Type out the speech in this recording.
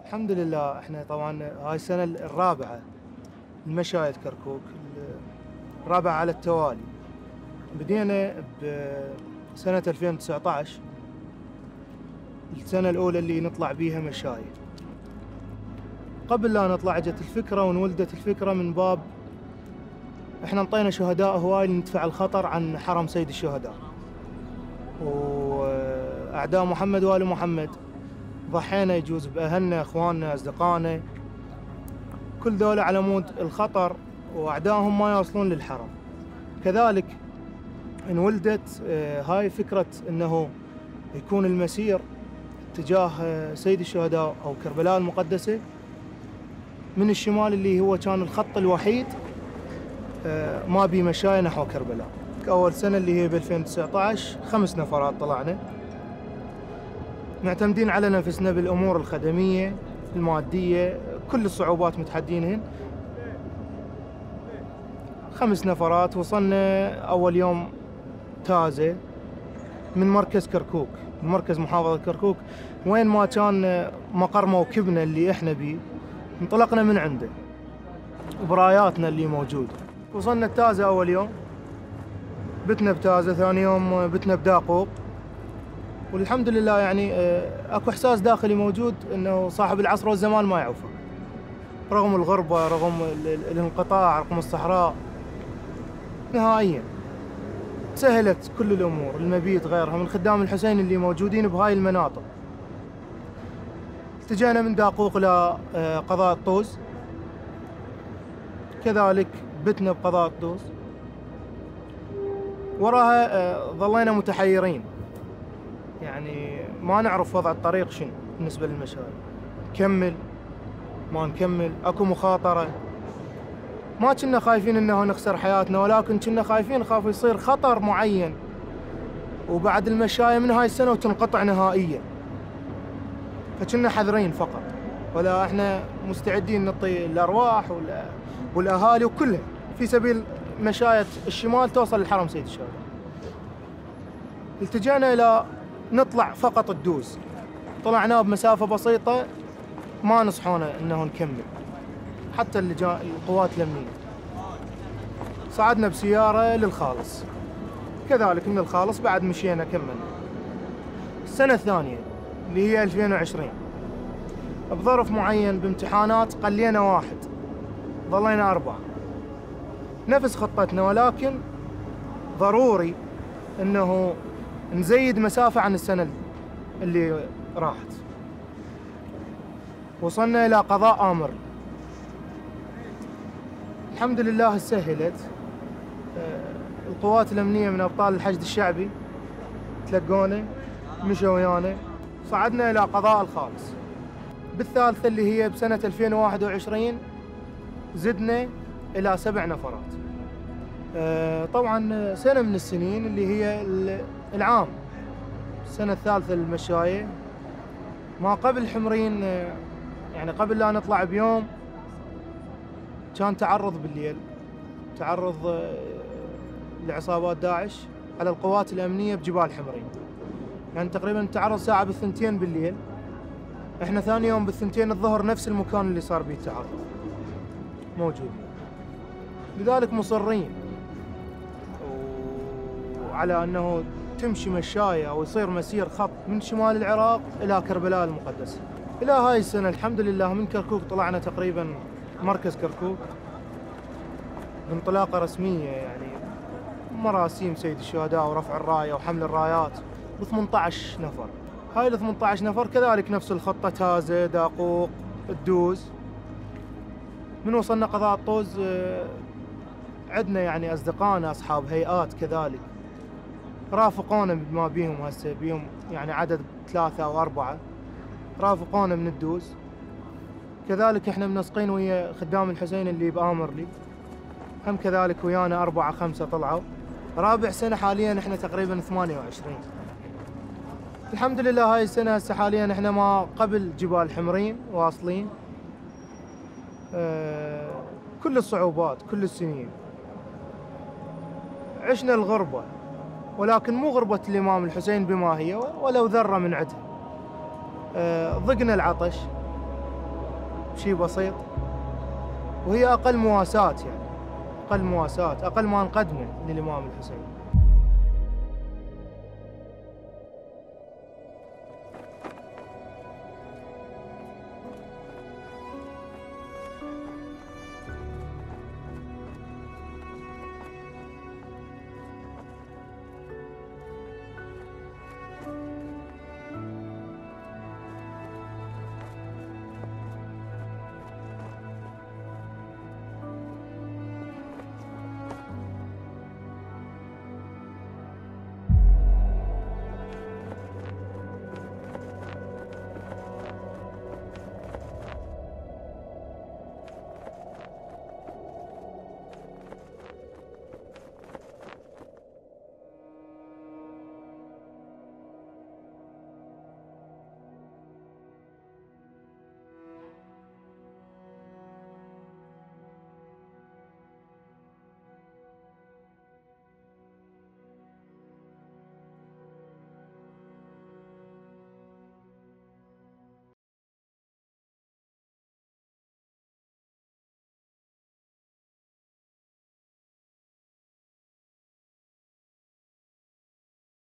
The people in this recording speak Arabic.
الحمد لله. احنا طبعا هاي السنة الرابعة المشاية كركوك، الرابعة على التوالي. بدينا بسنة 2019، السنة الأولى اللي نطلع بيها مشاية. قبل لا نطلع اجت الفكرة وانولدت الفكرة من باب احنا انطينا شهداء هواي ندفع الخطر عن حرم سيد الشهداء وأعداء محمد وآل محمد. ضحينا يجوز بأهلنا، إخواننا، أصدقائنا، كل ذولا على مود الخطر وأعدائهم ما يوصلون للحرم. كذلك انولدت هاي فكرة أنه يكون المسير تجاه سيد الشهداء أو كربلاء المقدسة من الشمال، اللي هو كان الخط الوحيد ما بي مشاية نحو كربلاء. أول سنة اللي هي ب 2019 5 نفرات طلعنا، معتمدين على نفسنا بالأمور الخدمية المادية، كل الصعوبات متحدينهن. 5 نفرات. وصلنا أول يوم تازة من مركز كركوك، من مركز محافظة كركوك، وين ما كان مقر موكبنا اللي احنا بيه انطلقنا من عنده وبراياتنا اللي موجودة. وصلنا التازة أول يوم، بتنا بتازة. ثاني يوم بتنا بداقوق، والحمد لله يعني اكو احساس داخلي موجود انه صاحب العصر والزمان ما يعوفه، رغم الغربة، رغم الانقطاع، رغم الصحراء. نهائيا سهلت كل الامور، المبيت غيرها من خدام الحسين اللي موجودين بهاي المناطق. اتجهنا من داقوق الى قضاء الطوز، كذلك بتنا بقضاء الطوز. وراها ظلينا متحيرين، يعني ما نعرف وضع الطريق شنو بالنسبة للمشاية، نكمل ما نكمل، اكو مخاطرة. ما كنا خايفين انه نخسر حياتنا، ولكن كنا خايفين خاف يصير خطر معين وبعد المشاية من هاي السنة وتنقطع نهائيا، فكنا حذرين فقط. ولا احنا مستعدين نعطي الارواح والاهالي وكلها في سبيل مشاية الشمال توصل للحرم سيد الشهداء. التجينا الى نطلع فقط الدوز، طلعنا بمسافة بسيطة، ما نصحونا انه نكمل حتى القوات الامنية. صعدنا بسيارة للخالص، كذلك من الخالص بعد مشينا كملنا. السنة الثانية اللي هي 2020 بظرف معين بامتحانات قلينا 1، ظلينا 4. نفس خطتنا، ولكن ضروري انه نزيد مسافة عن السنة اللي راحت. وصلنا إلى قضاء آمر، الحمد لله سهلت. القوات الأمنية من أبطال الحشد الشعبي تلقونا، مشوا ويانا، صعدنا إلى قضاء الخالص. بالثالثة اللي هي بسنة 2021 زدنا إلى 7 نفرات. طبعا سنة من السنين اللي هي العام، السنة الثالثة للمشاية، ما قبل حمرين، يعني قبل لا نطلع بيوم كان تعرض بالليل، تعرض لعصابات داعش على القوات الأمنية بجبال حمرين. يعني تقريبا تعرض ساعة ب2 بالليل، احنا ثاني يوم ب2 الظهر نفس المكان اللي صار به التعرض موجود. لذلك مصرين على انه تمشي مشاية او يصير مسير خط من شمال العراق الى كربلاء المقدسة. الى هاي السنة الحمد لله من كركوك طلعنا تقريبا مركز كركوك بانطلاقة رسمية، يعني مراسيم سيد الشهداء ورفع الراية وحمل الرايات ب 18 نفر. هاي ال 18 نفر كذلك نفس الخطة، تازة، داقوق، الدوز. من وصلنا قضاء الطوز عندنا يعني أصدقائنا أصحاب هيئات كذلك رافقونا بما بيهم، هسه بيهم يعني عدد 3 أو 4 رافقونا من الدوز. كذلك احنا منسقين ويا خدام الحسين اللي بآمرلي، هم كذلك ويانا 4 5 طلعوا. رابع سنة حاليا احنا تقريبا 28. الحمد لله هاي السنة هسه حاليا احنا ما قبل جبال حمرين واصلين. كل الصعوبات، كل السنين عشنا الغربة، ولكن مو غربة الإمام الحسين بما هي ولو ذرة من عدها. ضقنا العطش، بشيء بسيط، وهي أقل مواساة يعني، أقل مواساة، أقل ما نقدمه للإمام الحسين.